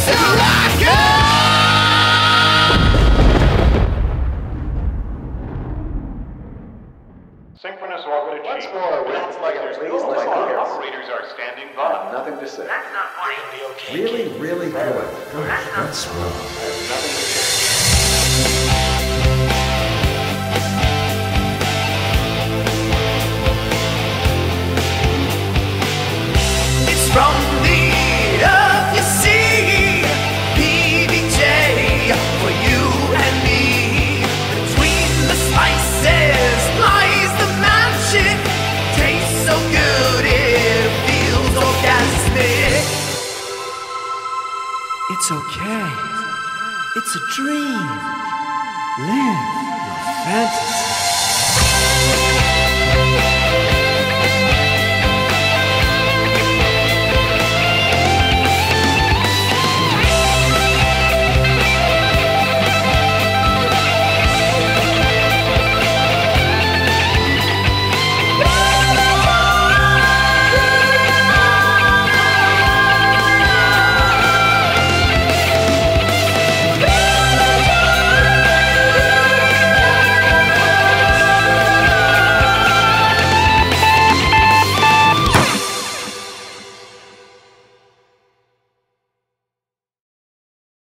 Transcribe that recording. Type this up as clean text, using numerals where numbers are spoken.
Synchronous orbit Once achieved. more, sounds like a please like Operators are standing by. Nothing to say. That's not funny. Okay. Really, really good. Gosh, what's wrong? Nothing to say. It's from the earth, you see, PBJ, for you and me. Between the spices lies the magic. Tastes so good, it feels orgasmic. It's okay. It's a dream. Live your fantasy.